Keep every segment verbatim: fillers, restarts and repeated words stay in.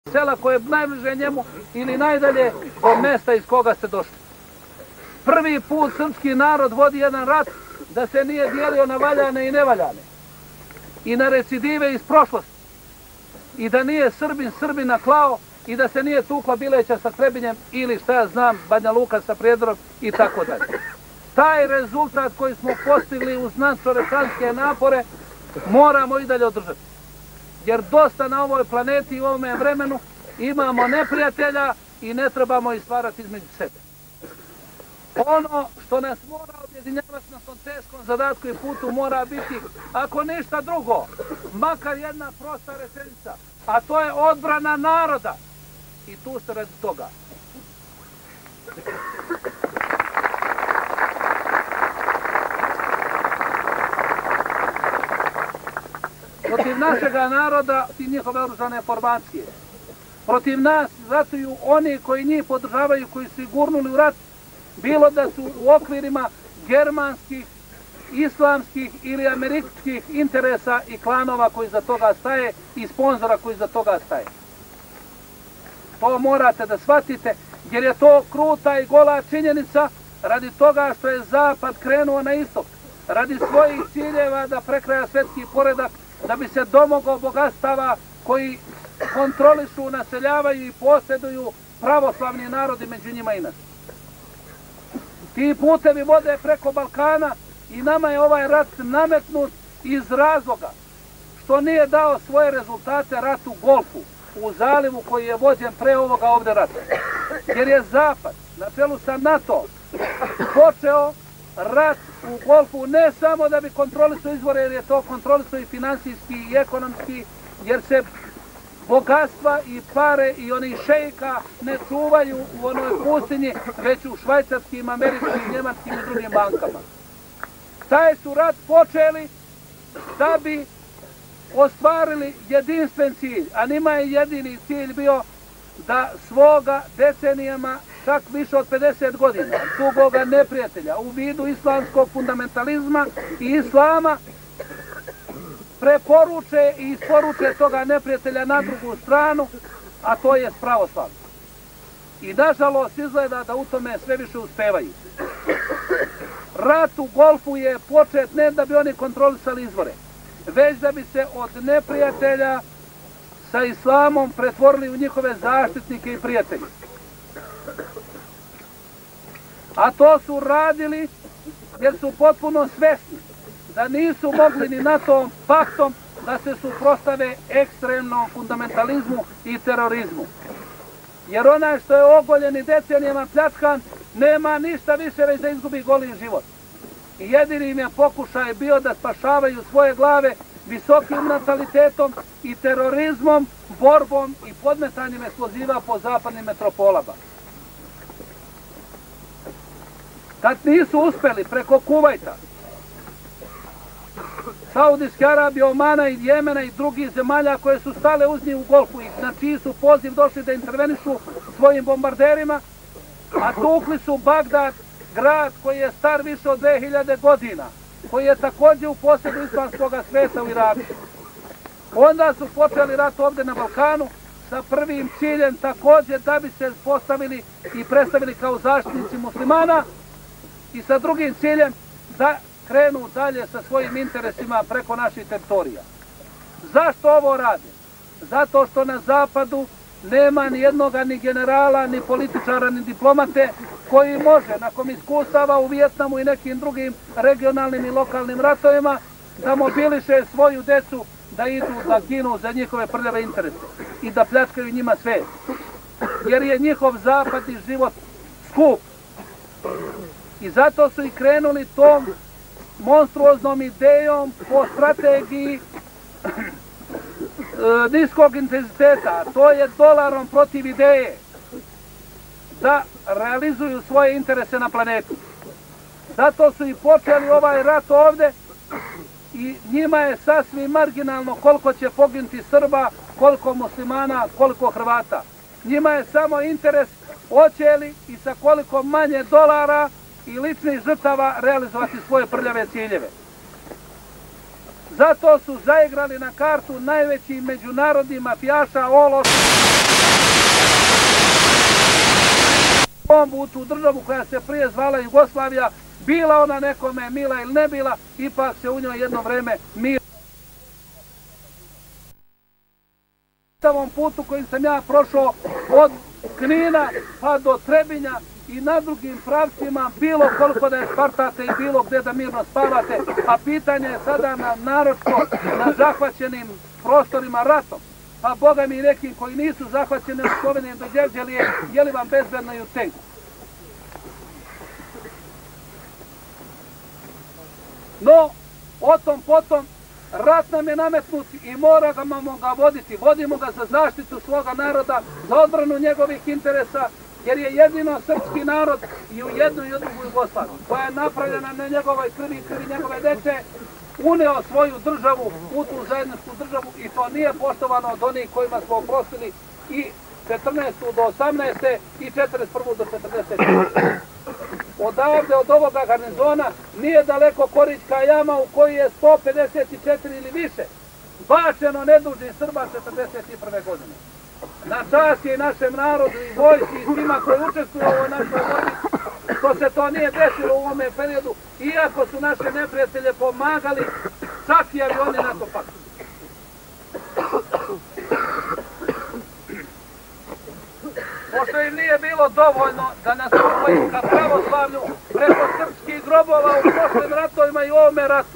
sela koje je najbliže njemu ili najdalje od mjesta iz koga ste došli. Prvi put srpski narod vodi jedan rat da se nije dijelio na valjane i nevaljane i na recidive iz prošlosti i da nije Srbin Srbina klao i da se nije tukla Bileća sa Trebinjem ili šta ja znam Banja Luka sa Prijedorom i tako dalje. Taj rezultat koji smo postigli uz nadčovečanske napore moramo i dalje održati. Jer dosta na ovoj planeti i u ovome vremenu imamo neprijatelja i ne trebamo ih stvarati između sebe. Ono što nas mora objedinjavati na tom teškom zadatku i putu mora biti, ako ništa drugo, makar jedna prosta rečenica, a to je odbrana naroda. I tu ste radi toga. Protiv našega naroda i njihove oružane formacije. Protiv nas ratuju oni koji njih podržavaju, koji su ih gurnuli u rat, bilo da su u okvirima germanskih, islamskih ili američkih interesa i klanova koji za toga staje i sponzora koji za toga staje. To morate da shvatite, jer je to kruta i gola činjenica radi toga što je Zapad krenuo na istok, radi svojih ciljeva da prekraja svetski poredak, da bi se domogao bogatstava koji kontrolišu, naseljavaju i posjeduju pravoslavni narodi među njima i nas. Ti putevi vode preko Balkana i nama je ovaj rat nametnut iz razloga što nije dao svoje rezultate rat u Golfu, u zalivu koji je vođen pre ovoga ovde rata. Jer je Zapad na čelu sa NATO počeo rat u Golfu ne samo da bi kontrolisao izvore, jer je to kontrolisao i finansijski i ekonomski, jer se bogatstva i pare i oni šejka ne čuvaju u onoj pustinji, već u švajcarskim, američkim, njemačkim i drugim bankama. Taj su rat počeli da bi ostvarili jedinstven cilj, a njima je jedini cilj bio da svoga decenijama, čak više od pedeset godina, dugoga neprijatelja u vidu islamskog fundamentalizma i islama, preporuče i isporuče toga neprijatelja na drugu stranu, a to je pravoslavlje. I nažalost izgleda da u tome sve više uspevaju. Rat u Golfu je počet ne da bi oni kontrolisali izvore, već da bi se od neprijatelja sa islamom pretvorili u njihove zaštitnike i prijatelje. A to su radili jer su potpuno svesni da nisu mogli ni NATO paktom da se suprotstave ekstremnom fundamentalizmu i terorizmu. Jer onaj što je ogoljen i decenijama pljačkan nema ništa više već da izgubi goli život. I jedini im je pokušaj bio da spašavaju svoje glave visokim natalitetom i terorizmom, borbom i podmetanjem eksploziva po zapadnim metropolama. Kad nisu uspeli preko Kuvajta, Saudijske Arabije, Omana i Jemena i drugih zemalja koje su stale uz njih u Golfu i na čiji su poziv došli da intervenišu svojim bombarderima, a tukli su Bagdad, grad koji je star više od dve hiljade godina, koji je također u posjedu islamskog sveta u Iraku. Onda su počeli rat ovdje na Balkanu sa prvim ciljem također da bi se postavili i predstavili kao zaštitnici muslimana i sa drugim ciljem da krenu dalje sa svojim interesima preko naših teritorija. Zašto ovo rade? Zato što na zapadu nema ni jednoga ni generala, ni političara, ni diplomate koji može, nakon iskustava u Vijetnamu i nekim drugim regionalnim i lokalnim ratovima, da mobiliše svoju decu da idu da ginu za njihove prljave interese i da pljačkaju njima sve. Jer je njihov zapadni život skup. I zato su i krenuli tom monstruoznom idejom po strategiji niskog intenziteta, to je dolarom protiv ideje, da realizuju svoje interese na planetu. Zato su i počeli ovaj rat ovde i njima je sasvim marginalno koliko će poginuti Srba, koliko muslimana, koliko Hrvata. Njima je samo interes hoće li i sa koliko manje dolara i ličnih žrtava realizovati svoje prljave ciljeve. Zato su zaigrali na kartu najveći međunarodni mafijaša ološ bombu u tu državu koja se prije zvala Jugoslavija, bila ona nekome mila ili ne bila, ipak se u njoj jedno vreme mira. Na ovom putu kojim sam ja prošao od Knina pa do Trebinja i na drugim pravcima, bilo koliko da je spartate i bilo gdje da mirno spavate, a pitanje je sada na naročito na zahvaćenim prostorima ratom, pa Boga mi nekim koji nisu zahvaćeni u Sloveniji do Đevđelije, je li vam bezbedno i u tenku? No, o tom potom, rat nam je nametnut i moramo ga voditi. Vodimo ga za zaštitu svoga naroda, za odbranu njegovih interesa, jer je jedino srpski narod i u jednu i u drugu Jugoslaviju, koja je napravljena na njegovoj krvi i krvi njegove dece, uneo svoju državu u tu zajedničku državu i to nije poštovano od onih kojima smo oprostili i četrnaestu do osamnaeste i četrdeset prvu do četrdesete. Odavde od ovoga garnizona nije daleko Korićka jama u kojoj je sto pedeset četiri ili više bačeno nedužnih Srba četrdeset prve godine. Na čast je i našem narodu i vojsci i svima koji učestvuju u ovoj našoj borbi, što se to nije desilo u ovome periodu, iako su naše neprijatelje pomagali čak i avioni NATO paktu. Pošto im nije bilo dovoljno da nas upoju ka pravoslavlju preko srpskih grobova u prošlim ratovima i u ovome ratu,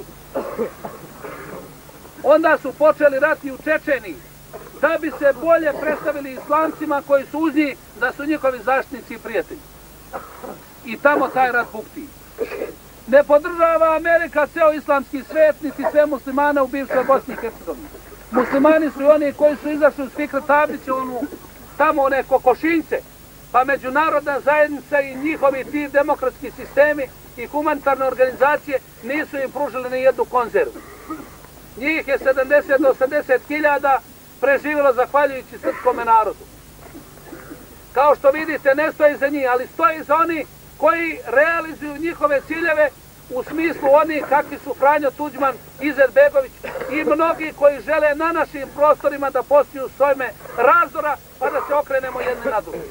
onda su počeli rati u Čečeniji, da bi se bolje predstavili islamcima koji su uz njih, da su njihovi zaštitnici i prijatelji. I tamo taj rat bukti. Ne podržava Amerika ceo islamski svet, niti sve muslimane u bivšoj Bosni i Hercegovini. Muslimani su i oni koji su izašli uz Fikret Abića, onu tamo one kokošinjce, pa međunarodna zajednica i njihovi ti demokratski sistemi i humanitarne organizacije nisu im pružili ni jednu konzervu. Njih je sedamdeset do osamdeset hiljada preživjelo zahvaljujući srpskome narodu. Kao što vidite, ne stoji za njih, ali stoji za oni koji realizuju njihove ciljeve u smislu oni kakvi su Franjo Tuđman, Izetbegović i mnogi koji žele na našim prostorima da postiju svojme razdora pa da se okrenemo jedne na druge.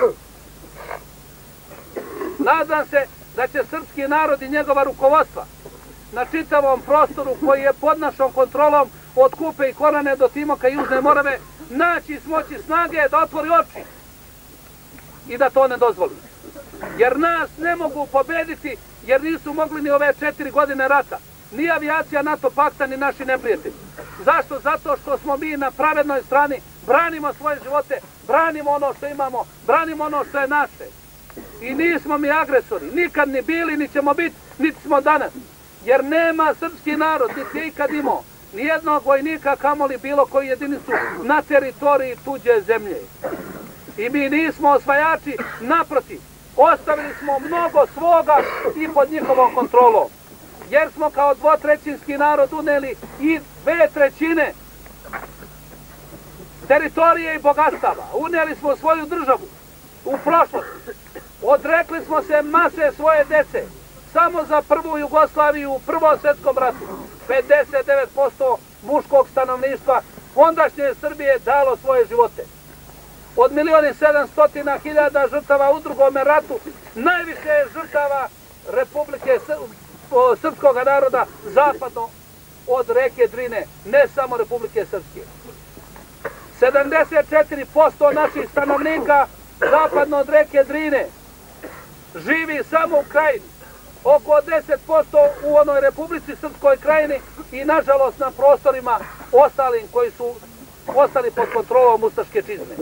Nadam se da će srpski narod i njegova rukovodstva na čitavom prostoru koji je pod našom kontrolom od Kupe i Korane do Timoka i Južne Morave naći smoći snage da otvori oči i da to ne dozvoli. Jer nas ne mogu pobediti, jer nisu mogli ni ove četiri godine rata. Ni avijacija NATO pakta, ni naši neprijatelji. Zašto? Zato što smo mi na pravednoj strani, branimo svoje živote, branimo ono što imamo, branimo ono što je naše. I nismo mi agresori, nikad ni bili, ni ćemo biti, niti smo danas. Jer nema srpski narod, niti je ikad imao nijednog vojnika, kamoli bilo koju jedinicu na teritoriji tuđe zemlje. I mi nismo osvajači, naprotiv. Ostavili smo mnogo svoga i pod njihovom kontrolom. Jer smo kao dvotrećinski narod uneli i dve trećine teritorije i bogatstava. Uneli smo svoju državu u prošlosti. Odrekli smo se mase svoje dece. Samo za prvu Jugoslaviju u Prvom svjetskom ratu. pedeset devet posto muškog stanovništva ondašnje Srbije dalo svoje živote. Od milion i sedamsto hiljada žrtava u drugom ratu, najviše je žrtava Republike Srpskog naroda zapadno od reke Drine, ne samo Republike Srpske. sedamdeset četiri posto naših stanovnika zapadno od reke Drine živi samo u krajini, oko deset posto u onoj Republici Srpskoj krajini i nažalost na prostorima ostalim koji su ostali pod kontrolom ustaške čizme.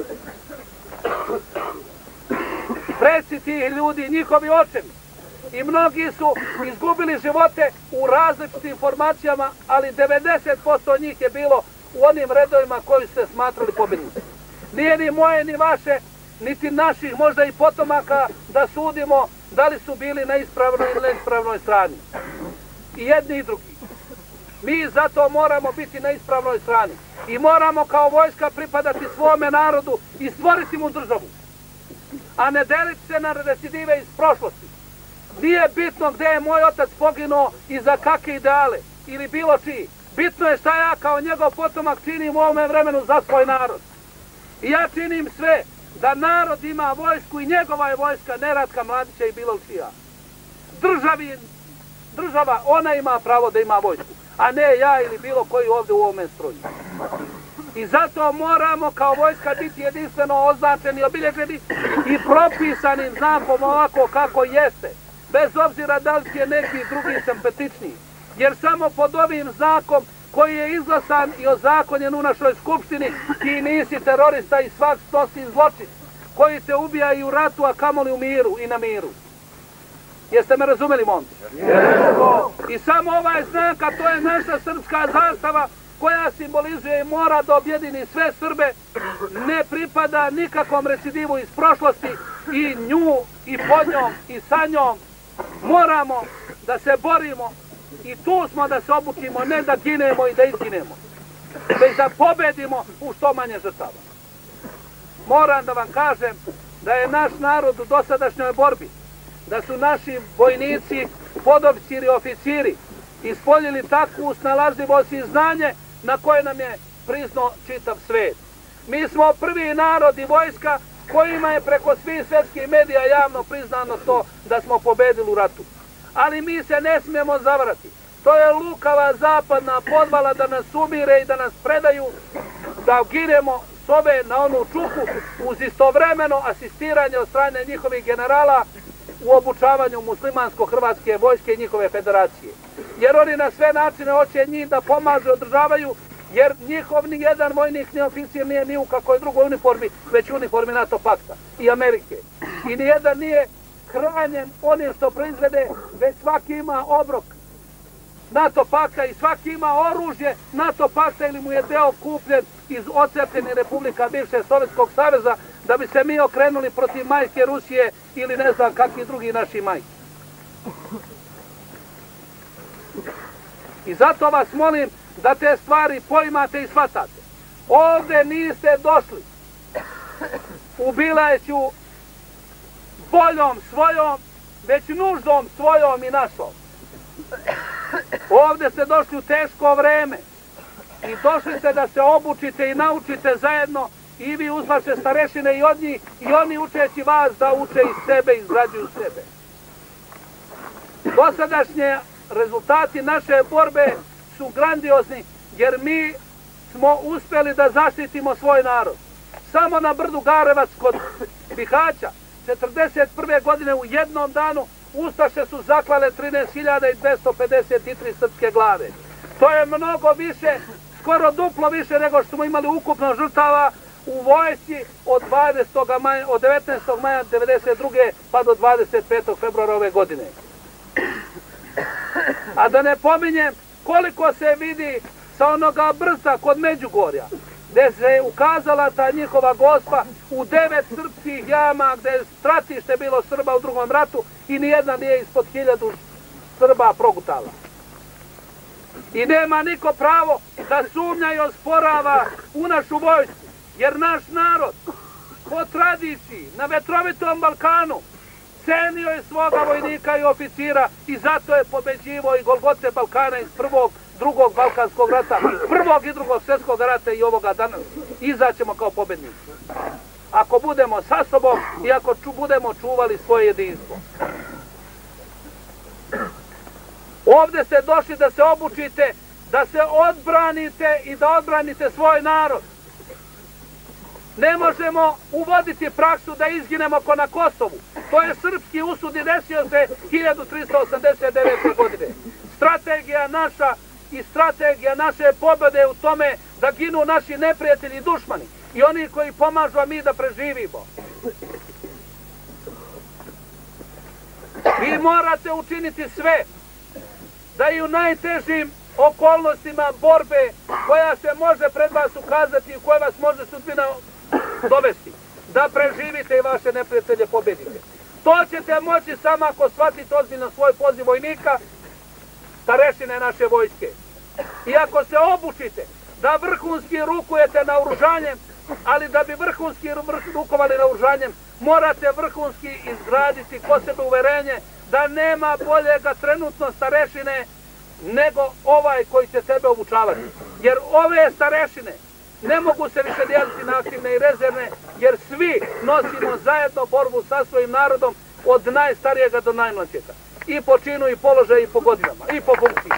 Preci tih ljudi, njihovi očevi i mnogi su izgubili živote u različitim formacijama, ali devedeset posto njih je bilo u onim redovima koji su se smatrali pobjednici. Nije ni moje, ni vaše, niti naših možda i potomaka da sudimo da li su bili na ispravnoj ili neispravnoj strani. I jedni i drugi. Mi zato moramo biti na ispravnoj strani. I moramo kao vojska pripadati svome narodu i stvoriti mu državu. A ne deliti se na recidive iz prošlosti. Nije bitno gdje je moj otac poginuo i za kakve ideale ili bilo čiji. Bitno je šta ja kao njegov potomak činim u ovome vremenu za svoj narod. I ja činim sve da narod ima vojsku i njegova je vojska, ne Ratka Mladića i bilo čija. Državi, država, ona ima pravo da ima vojsku, a ne ja ili bilo koji ovdje u ovome stroju. I zato moramo kao vojska biti jedinstveno označeni, obilježeni i propisanim znakom ovako kako jeste, bez obzira da li je neki drugi simpatičniji. Jer samo pod ovim znakom koji je izglasan i ozakonjen u našoj skupštini, ti nisi terorista i svak snosi zločin, koji te ubija i u ratu, a kamoli u miru i na miru. Jeste me razumeli, momci? I samo ovaj znak, a to je naša srpska zastava, koja simbolizuje i mora da objedini sve Srbe, ne pripada nikakvom recidivu iz prošlosti i nju i pod njom i sa njom moramo da se borimo i tu smo da se obučimo, ne da ginemo i da izginemo, već da pobedimo u što manje žrtava. Moram da vam kažem da je naš narod u dosadašnjoj borbi, da su naši vojnici, podobciri, oficiri ispoljili takvu snalažljivost i znanje na koje nam je priznao čitav svet. Mi smo prvi narod i vojska kojima je preko svih svetskih medija javno priznano to da smo pobedili u ratu. Ali mi se ne smijemo zavarati. To je lukava zapadna podvala da nas umire i da nas predaju, da ginemo s ove na onu čuku uz istovremeno asistiranje od strane njihovih generala u obučavanju muslimansko-hrvatske vojske i njihove federacije. Jer oni na sve načine hoće njih da pomažu, održavaju, jer njihov ni jedan vojnik, ni oficir nije ni u kakvoj drugoj uniformi, već u uniformi NATO pakta i Amerike. I nijedan nije hranjen onim što proizvede, već svaki ima obrok NATO pakta i svaki ima oružje NATO pakta ili mu je deo kupljen iz ocepljenih republika bivšeg Sovjetskog saveza da bi se mi okrenuli protiv majke Rusije ili ne znam kakvi drugi naši majki. I zato vas molim da te stvari poimate i shvatate. Ovdje niste došli u Bileću voljom svojom, već nuždom svojom i našom. Ovdje ste došli u teško vreme i došli ste da se obučite i naučite zajedno i vi uz vaše starešine i od njih i oni učeći vas da uče iz sebe i izgrađuju sebe. Dosadašnje rezultati naše borbe su grandiozni jer mi smo uspjeli da zaštitimo svoj narod. Samo na brdu Garevac kod Bihaća četrdeset prve godine u jednom danu ustaše su zaklale trinaest hiljada dvesta pedeset tri srpske glave. To je mnogo više, skoro duplo više nego što smo imali ukupno žrtava u vojsci od, maja, od devetnaestog maja devedeset druge pa do dvadeset petog februara ove godine. A da ne pominjem koliko se vidi sa onoga brda kod Međugorja, gdje se ukazala ta njihova gospa u devet srpskih jama, gdje je stratište bilo Srba u drugom ratu i nijedna nije ispod hiljadu Srba progutala. I nema niko pravo da sumnja i osporava u našu vojsku, jer naš narod po tradiciji na vetrovitom Balkanu cenio je svoga vojnika i oficira i zato je pobeđivo i golgote Balkana iz prvog, drugog Balkanskog rata, prvog i drugog svjetskog rata i ovoga danas. Izaćemo kao pobednici. Ako budemo sa sobom i ako ču, budemo čuvali svoje jedinstvo. Ovdje ste došli da se obučite, da se odbranite i da odbranite svoj narod. Ne možemo uvoditi praksu da izginemo ko na Kosovu. To je srpski usud i desio se hiljadu trista osamdeset devete. godine. Strategija naša i strategija naše pobjede u tome da ginu naši neprijatelji i dušmani i oni koji pomažu, a mi da preživimo. Vi morate učiniti sve da i u najtežim okolnostima borbe koja se može pred vas ukazati i u kojoj vas može sudbina dovesti, da preživite i vaše neprijatelje pobedite. To ćete moći samo ako shvatite ozbiljno svoj poziv vojnika, starešine naše vojske. I ako se obučite da vrhunski rukujete naoružanjem, ali da bi vrhunski rukovali naoružanjem, morate vrhunski izgraditi kod sebe uverenje da nema boljega trenutno starešine nego ovaj koji će sebe obučavati. Jer ove starešine ne mogu se više dijeliti na aktivne i rezervne, jer svi nosimo zajedno borbu sa svojim narodom od najstarijega do najmlađega. I po činu, i položaju, i po godinama, i po funkciji.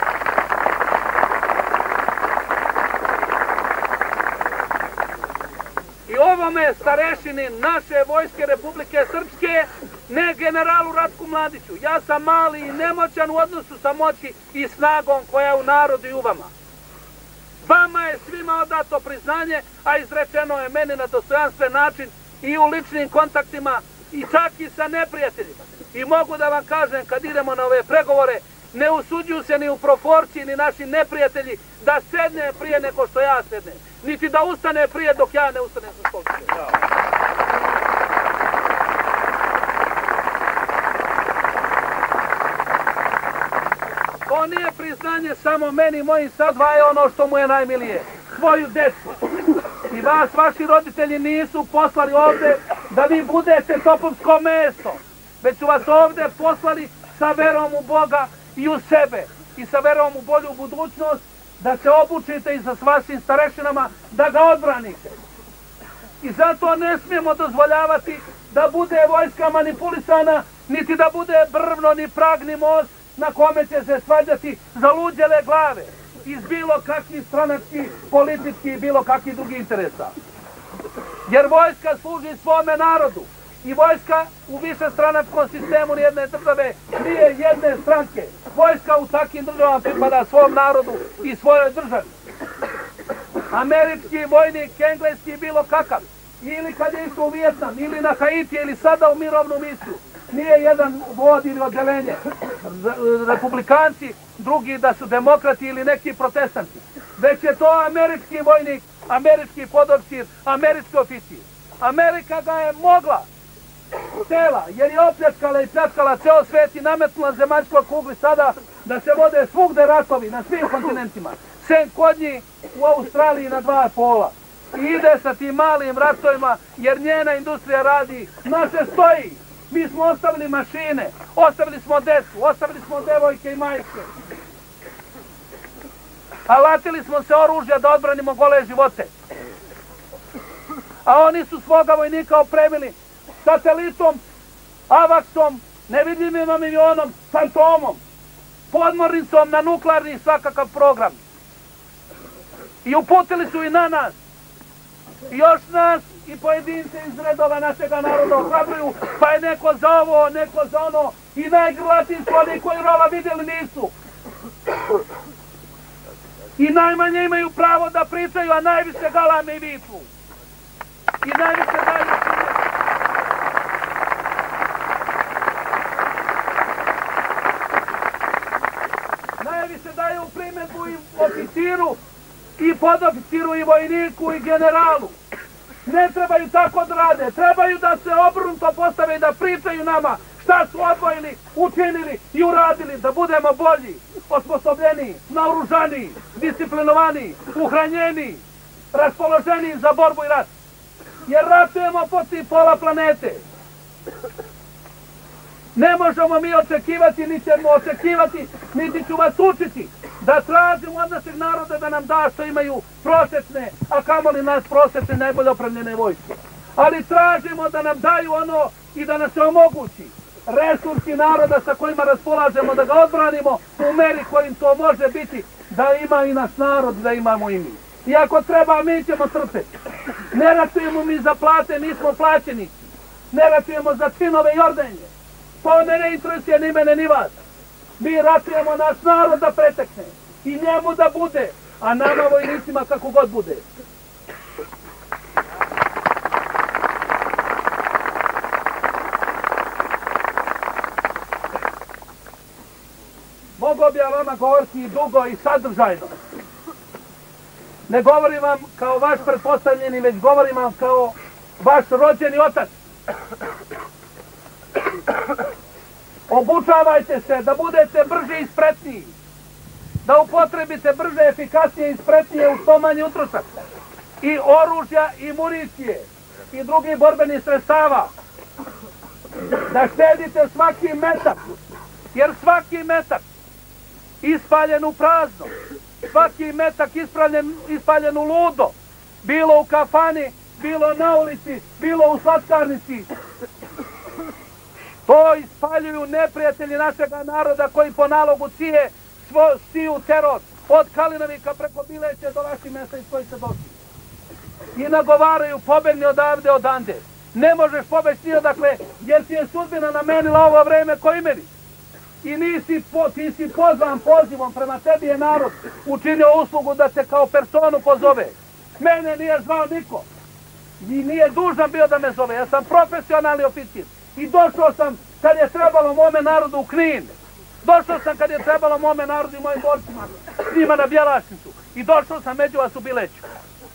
I ovome starešini naše vojske Republike Srpske, ne generalu Ratku Mladiću. Ja sam mali i nemoćan u odnosu sa moći i snagom koja je u narodu i u vama. Vama je svima odato priznanje, a izrečeno je meni na dostojanstven način i u ličnim kontaktima i čak i sa neprijateljima. I mogu da vam kažem, kad idemo na ove pregovore, ne usuđuju se ni u proporciji ni naši neprijatelji da sedne prije nego što ja sednem. Niti da ustane prije dok ja ne ustanem sa stolice. To nije priznanje samo meni, mojim sad dvaje ono što mu je najmilije. Svoju decu. I vas, vaši roditelji nisu poslali ovde da vi budete topovsko mesto. Već su vas ovde poslali sa verom u Boga i u sebe. I sa verom u bolju budućnost, da se obučite i sa vašim starešinama da ga odbranite. I zato ne smijemo dozvoljavati da bude vojska manipulisana, niti da bude brvno ni prag ni most na kome će se svađati zaluđele glave iz bilo kakvih stranačkih, političkih i bilo kakvih drugih interesa. Jer vojska služi svome narodu i vojska u višestranačkom sistemu jedne države nije jedne stranke. Vojska u takvim državama pripada svom narodu i svojoj državi. Američki vojnik, engleski, bilo kakav, ili kad je išao u Vijetnam, ili na Haiti, ili sada u mirovnu misiju, nije jedan vod ili odelenje. Republikanci, drugi da su demokrati ili neki protestanti. Već je to američki vojnik, američki podofcir, američki oficir. Amerika ga je mogla, htela, jer je opljačkala i pljačkala ceo svet i nametnula zemaljskoj kugli sada da se vode svugde ratovi na svim kontinentima. Sem kod njih u Australiji na dva pola. I ide sa tim malim ratovima jer njena industrija radi, naše stoji. Mi smo ostavili mašine, ostavili smo decu, ostavili smo devojke i majke. Alatili smo se oružja da odbranimo gole živote. A oni su svoga vojnika opremili satelitom, avaksom, nevidljivim avionom, fantomom, podmornicom na nuklearni svakakav program. I uputili su i na nas. I još nas i pojedince iz redova našega naroda ohrabruju, pa je neko za ovo, neko za ono, i najgrlatiji su oni koji rova vidjeli nisu. I najmanje imaju pravo da pričaju, a najviše galame i viču. I najviše daju najviše daju primjedbu i oficiru, i podoficiru, i vojniku, i generalu. Ne trebaju tako da rade, trebaju da se obrnuto postave i da pričaju nama šta su odvojili, učinili i uradili, da budemo bolji, osposobljeniji, naoružaniji, disciplinovaniji, uhranjeniji, raspoloženiji za borbu i rat. Jer ratujemo protiv pola planete. Ne možemo mi očekivati, ni ćemo očekivati, niti ću vas učiti da tražimo od našeg naroda da nam da što imaju prosečne, a kamoli nas prosečne najbolje opremljene vojske. Ali tražimo da nam daju ono i da nas se omogući resursi naroda sa kojima raspolažemo, da ga odbranimo u meri kojim to može biti, da ima i naš narod, da imamo i mi. I ako treba, mi ćemo trpeti. Ne ratujemo mi za plate, mi smo plaćenici. Ne ratujemo za činove i ordenje. To me ne interesuje ni mene ni vas. Mi ratujemo naš narod da pretekne. I njemu da bude, a nama vojnicima kako god bude. Mogu bi ja vama govoriti i dugo i sadržajno. Ne govorim vam kao vaš pretpostavljeni, već govorim vam kao vaš rođeni otac. Obučavajte se da budete brže i spretniji. Da upotrebite brže, efikasnije i spretnije u što manji utrošak. I oružja i municije i drugih borbenih sredstava. Da štedite svaki metak. Jer svaki metak ispaljen u prazno, svaki metak ispaljen, ispaljen u ludo, bilo u kafani, bilo na ulici, bilo u slatkarnici. To ispaljuju neprijatelji našega naroda koji po nalogu cije siju teror od Kalinovika preko Bileće do vaših mjesta iz kojih se došli. I nagovaraju pobegni odavde odande. Ne možeš pobeći ni odakle jer ti je sudbina namenila ovo vreme koji meni. I nisi, po, ti si pozvan pozivom, prema tebi je narod učinio uslugu da te kao personu pozove. Mene nije zvao niko. I nije dužan bio da me zove. Ja sam profesionalni oficir. I došao sam kad je trebalo mome narodu u Knin. Došao sam kad je trebalo mome narodu i mojim borcima, s njima na Bjelašnicu. I došao sam među vas u Bileću.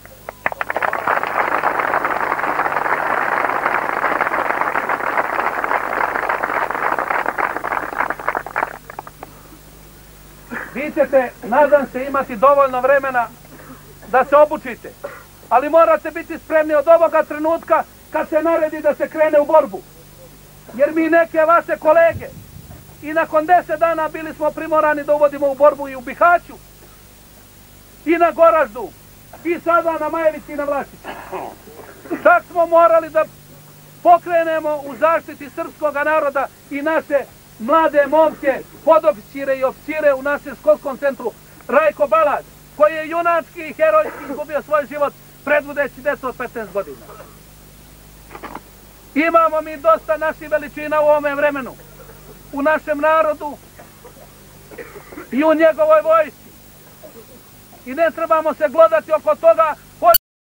Vi ćete, nadam se, imati dovoljno vremena da se obučite. Ali morate biti spremni od ovoga trenutka kad se naredi da se krene u borbu. Jer mi neke vaše kolege i nakon deset dana bili smo primorani da uvodimo u borbu i u Bihaću, i na Goraždu, i sada na Majevici i na Vlašiću. Čak smo morali da pokrenemo u zaštiti srpskog naroda i naše mlade momke, podoficire i oficire u našem školskom centru Rajko Balad, koji je junački i herojski izgubio svoj život predvodeći decu od petnaest godina. Imamo mi dosta naših veličina u ovome vremenu, u našem narodu i u njegovoj vojsci. I ne trebamo se glodati oko toga